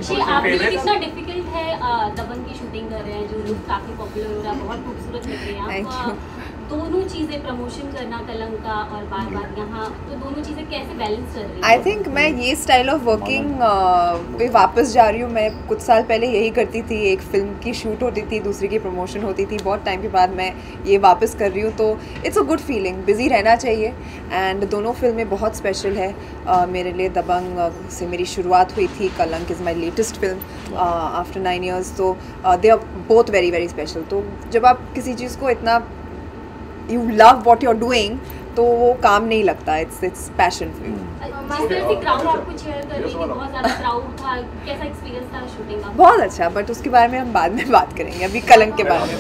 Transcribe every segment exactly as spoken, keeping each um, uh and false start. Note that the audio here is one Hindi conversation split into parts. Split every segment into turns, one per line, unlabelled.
साक्षी, आप कितना डिफिकल्ट है दबंग की शूटिंग कर रहे हैं, जो लुक काफी पॉपुलर हो रहा है, बहुत खूबसूरत लग रही है आप, दोनों चीजें प्रमोशन करना कलंक का और बार बार यहाँ, तो दोनों चीजें कैसे बैलेंस कर रही हैं?
आई थिंक मैं ये स्टाइल ऑफ वर्किंग पे वापस जा रही हूँ। मैं कुछ साल पहले यही करती थी, एक फिल्म की शूट होती थी, दूसरी की प्रमोशन होती थी, बहुत टाइम के बाद मैं ये वापस कर रही हूँ, तो it's a good feeling. Busy रहना चाहिए एंड दोनों फिल्में बहुत स्पेशल है uh, मेरे लिए। दबंग uh, से मेरी शुरुआत हुई थी, Kalank is my latest film after nine years, तो they are both very very special. तो जब आप किसी चीज़ को इतना you love what you are doing तो वो काम नहीं लगता, it's it's passion for you.
जिस तरह से क्राउड आपको cheer कर रही थी, बहुत ज़्यादा क्राउड था, कैसा एक्सपीरियंस था शूटिंग का?
बहुत अच्छा, बट उसके बारे में हम बाद में बात करेंगे, अभी कलंक के बारे में।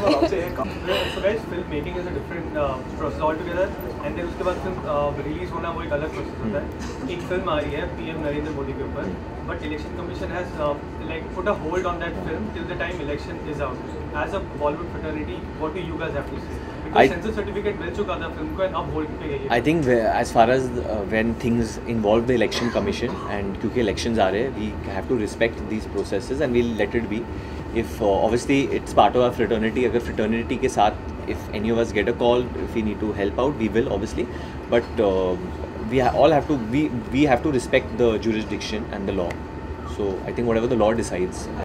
एंड देन उसके बाद फिल्म रिलीज होना वो एक अलग प्रोसेस होता है। एक फिल्म आ रही है पीएम नरेंद्र मोदी के ऊपर, but election commission has like put a hold on that film till the time election is out. As a Bollywood fraternity, what do you guys have to say? Because censor certificate मिल चुका था फिल्म को and अब होल्ड पे गई है।
I think as far as uh, when things involve the election commission and क्योंकि elections आ रहे हैं, we have to respect these processes and we'll let it be. If uh, obviously it's part of our fraternity, अगर fraternity के साथ if any of us get a call, if we need to help out, we will obviously. But uh, we ha all have to we we have to respect the jurisdiction and the law. So I think whatever the law decides.